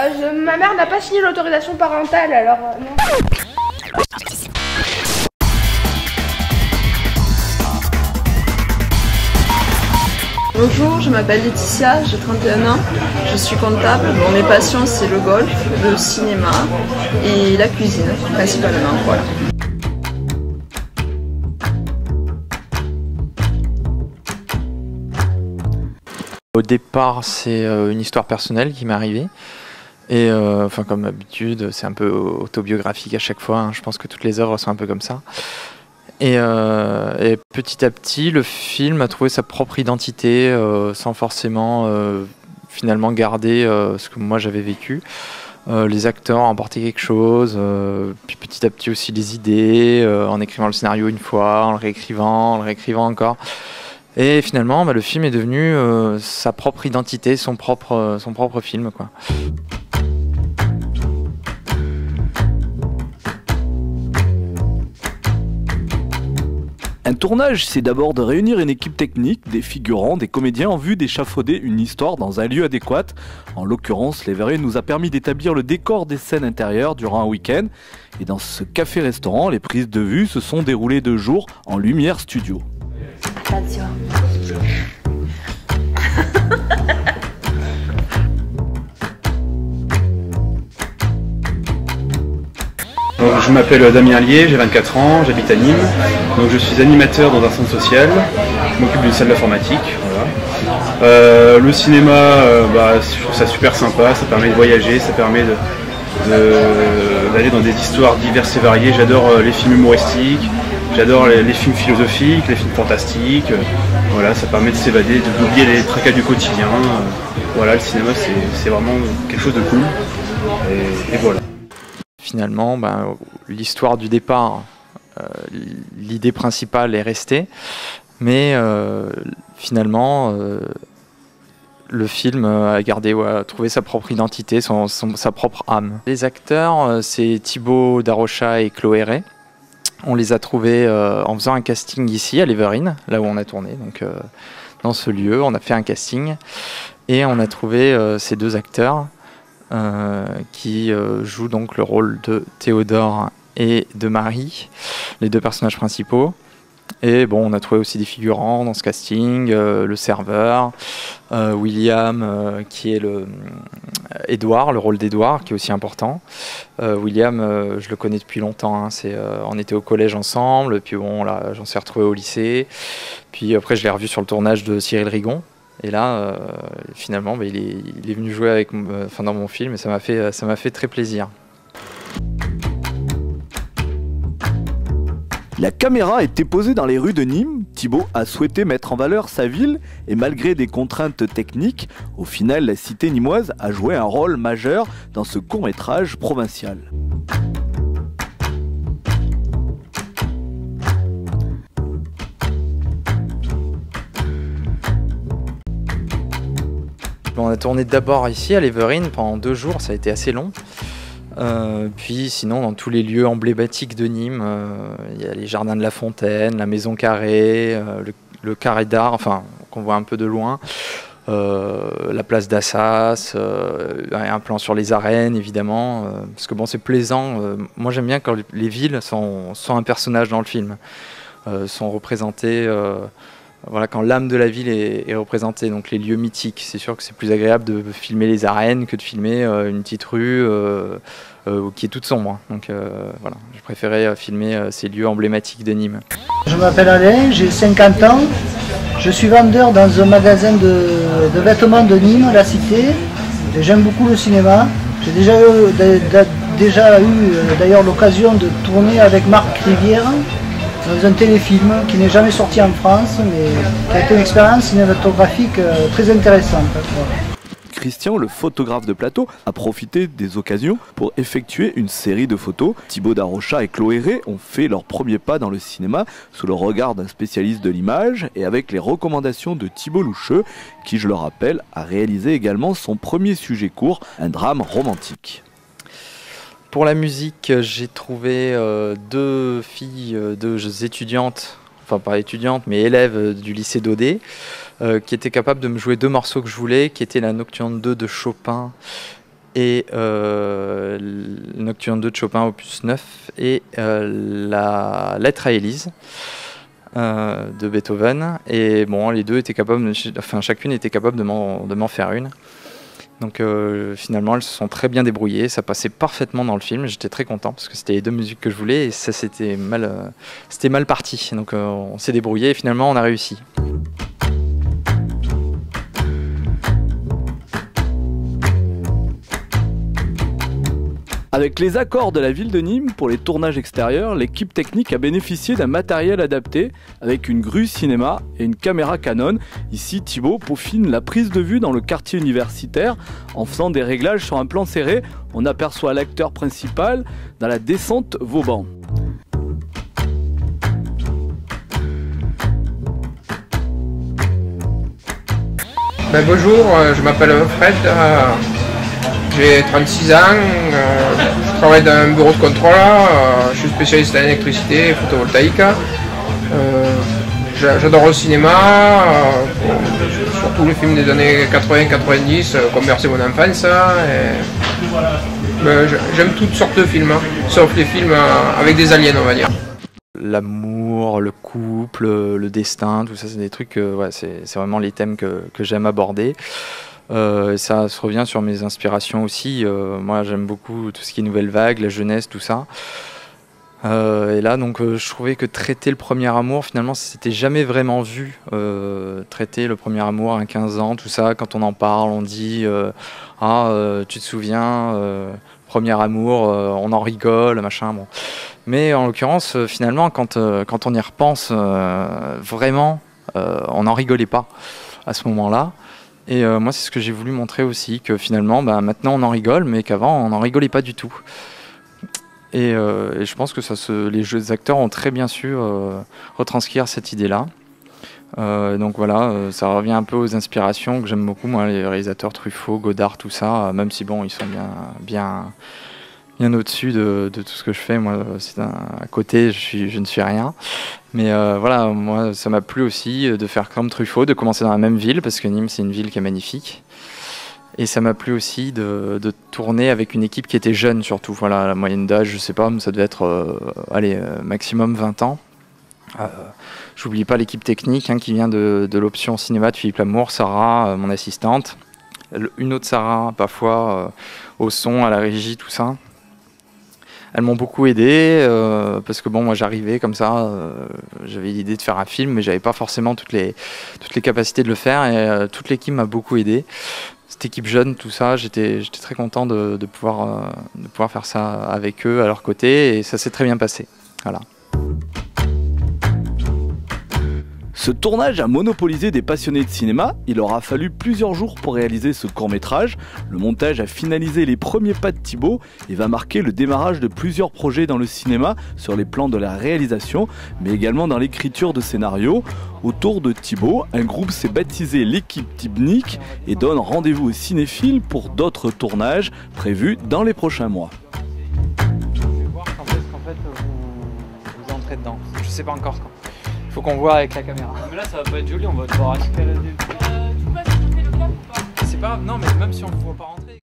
Ma mère n'a pas signé l'autorisation parentale, alors non. Bonjour, je m'appelle Laetitia, j'ai 31 ans, je suis comptable. Bon, mes passions c'est le golf, le cinéma et la cuisine principalement. Voilà. Au départ, c'est une histoire personnelle qui m'est arrivée. Et enfin, comme d'habitude, c'est un peu autobiographique à chaque fois. Hein. Je pense que toutes les œuvres sont un peu comme ça. Et petit à petit, le film a trouvé sa propre identité sans forcément finalement garder ce que moi j'avais vécu. Les acteurs ont apporté quelque chose, puis petit à petit aussi les idées, en écrivant le scénario une fois, en le réécrivant encore. Et finalement, le film est devenu sa propre identité, son propre film, quoi. Un tournage, c'est d'abord de réunir une équipe technique, des figurants, des comédiens en vue d'échafauder une histoire dans un lieu adéquat. En l'occurrence, l'Everine nous a permis d'établir le décor des scènes intérieures durant un week-end. Et dans ce café-restaurant, les prises de vue se sont déroulées de jour en lumière studio. Attention. Donc, je m'appelle Damien Lier, j'ai 24 ans, j'habite à Nîmes. Donc, je suis animateur dans un centre social, je m'occupe d'une salle d'informatique. Voilà. Le cinéma, je trouve ça super sympa, ça permet de voyager, ça permet d'aller dans des histoires diverses et variées. J'adore les films humoristiques, j'adore les films philosophiques, les films fantastiques. Voilà, ça permet de s'évader, d'oublier les tracas du quotidien. Voilà, le cinéma c'est vraiment quelque chose de cool. Et voilà. Finalement, l'histoire du départ, l'idée principale est restée, mais finalement, le film a trouvé sa propre identité, sa propre âme. Les acteurs, c'est Thibaut Darocha et Chloé Ray. On les a trouvés en faisant un casting ici, à l'Everine, là où on a tourné, donc dans ce lieu. On a fait un casting et on a trouvé ces deux acteurs qui jouent donc le rôle de Théodore et de Marie, les deux personnages principaux. Et bon, on a trouvé aussi des figurants dans ce casting, le serveur, William qui est Édouard, le rôle d'Édouard qui est aussi important. William, je le connais depuis longtemps, hein, on était au collège ensemble, puis bon, là, j'en suis retrouvé au lycée. Puis après, je l'ai revu sur le tournage de Cyril Rigon. Et là, finalement, il est venu jouer dans mon film et ça m'a fait très plaisir. La caméra était posée dans les rues de Nîmes. Thibaut a souhaité mettre en valeur sa ville et malgré des contraintes techniques, au final, la cité nîmoise a joué un rôle majeur dans ce court-métrage provincial. On a tourné d'abord ici à l'Everine pendant 2 jours, ça a été assez long. Puis sinon dans tous les lieux emblématiques de Nîmes, il y a les jardins de la Fontaine, la Maison Carrée, le Carré d'Art, enfin qu'on voit un peu de loin, la place d'Assas, un plan sur les arènes évidemment, parce que bon c'est plaisant. Moi j'aime bien quand les villes sont un personnage dans le film, sont représentées. Voilà, quand l'âme de la ville est représentée, donc les lieux mythiques, c'est sûr que c'est plus agréable de filmer les arènes que de filmer une petite rue qui est toute sombre. Donc voilà, je préférais filmer ces lieux emblématiques de Nîmes. Je m'appelle Alain, j'ai 50 ans, je suis vendeur dans un magasin de vêtements de Nîmes, la Cité. J'aime beaucoup le cinéma. J'ai déjà eu d'ailleurs l'occasion de tourner avec Marc Rivière dans un téléfilm qui n'est jamais sorti en France, mais qui a été une expérience cinématographique très intéressante. Christian, le photographe de plateau, a profité des occasions pour effectuer une série de photos. Thibaut Darocha et Chloé Ray ont fait leur premier pas dans le cinéma sous le regard d'un spécialiste de l'image et avec les recommandations de Thibaut Loucheux, qui, je le rappelle, a réalisé également son premier sujet court, un drame romantique. Pour la musique, j'ai trouvé 2 filles, 2 étudiantes, enfin pas étudiantes, mais élèves du lycée d'Audet, qui étaient capables de me jouer 2 morceaux que je voulais, qui étaient la Nocturne 2 de Chopin et Nocturne 2 de Chopin opus 9 et la Lettre à Élise de Beethoven. Et bon, les deux étaient capables, chacune était capable de m'en faire une. Donc finalement, elles se sont très bien débrouillées, ça passait parfaitement dans le film. J'étais très content parce que c'était les deux musiques que je voulais et ça c'était mal parti. Donc on s'est débrouillé et finalement on a réussi. Avec les accords de la ville de Nîmes pour les tournages extérieurs, l'équipe technique a bénéficié d'un matériel adapté avec une grue cinéma et une caméra Canon. Ici, Thibaut peaufine la prise de vue dans le quartier universitaire en faisant des réglages sur un plan serré. On aperçoit l'acteur principal dans la descente Vauban. Bonjour, je m'appelle Fred. J'ai 36 ans, je travaille dans un bureau de contrôle, je suis spécialiste en électricité et photovoltaïque. J'adore le cinéma, surtout les films des années 80-90 qui ont bercé mon enfance. J'aime toutes sortes de films, sauf les films avec des aliens, on va dire. L'amour, le couple, le destin, tout ça, c'est des trucs, ouais, c'est vraiment les thèmes que j'aime aborder. Ça se revient sur mes inspirations aussi. Moi, j'aime beaucoup tout ce qui est nouvelle vague, la jeunesse, tout ça. Et là, donc, je trouvais que traiter le premier amour, finalement, c'était jamais vraiment vu. Traiter le premier amour à 15 ans, tout ça, quand on en parle, on dit tu te souviens, premier amour, on en rigole, machin. Bon. Mais en l'occurrence, finalement, quand on y repense vraiment, on n'en rigolait pas à ce moment-là. Et moi, c'est ce que j'ai voulu montrer aussi, que finalement, maintenant on en rigole, mais qu'avant on n'en rigolait pas du tout. Et je pense que les acteurs ont très bien su retranscrire cette idée-là. Donc voilà, ça revient un peu aux inspirations que j'aime beaucoup, moi, les réalisateurs Truffaut, Godard, tout ça, même si bon, ils sont bien au-dessus de tout ce que je fais. Moi, à côté, je ne suis rien. Mais voilà, moi, ça m'a plu aussi de faire comme Truffaut, de commencer dans la même ville, parce que Nîmes, c'est une ville qui est magnifique. Et ça m'a plu aussi de tourner avec une équipe qui était jeune, surtout. Voilà, la moyenne d'âge, je sais pas, mais ça devait être, maximum 20 ans. J'oublie pas l'équipe technique qui vient de l'option cinéma de Philippe Lamour, Sarah, mon assistante. Une autre Sarah, parfois, au son, à la régie, tout ça. Elles m'ont beaucoup aidé parce que bon, moi j'arrivais comme ça, j'avais l'idée de faire un film, mais j'avais pas forcément toutes les capacités de le faire et toute l'équipe m'a beaucoup aidé. Cette équipe jeune, tout ça, j'étais très content de pouvoir faire ça avec eux à leur côté et ça s'est très bien passé. Voilà. Ce tournage a monopolisé des passionnés de cinéma. Il aura fallu plusieurs jours pour réaliser ce court-métrage. Le montage a finalisé les premiers pas de Thibaut et va marquer le démarrage de plusieurs projets dans le cinéma sur les plans de la réalisation, mais également dans l'écriture de scénarios. Autour de Thibaut, un groupe s'est baptisé l'équipe Tibnik et donne rendez-vous aux cinéphiles pour d'autres tournages prévus dans les prochains mois. Je vais voir quand est-ce qu'en fait vous entrez dedans. Je sais pas encore quand. Faut qu'on voit avec la caméra. Mais là ça va pas être joli, on va devoir escalader. Tu peux passer le cap ou pas? C'est pas. Non, mais même si on ne voit pas rentrer.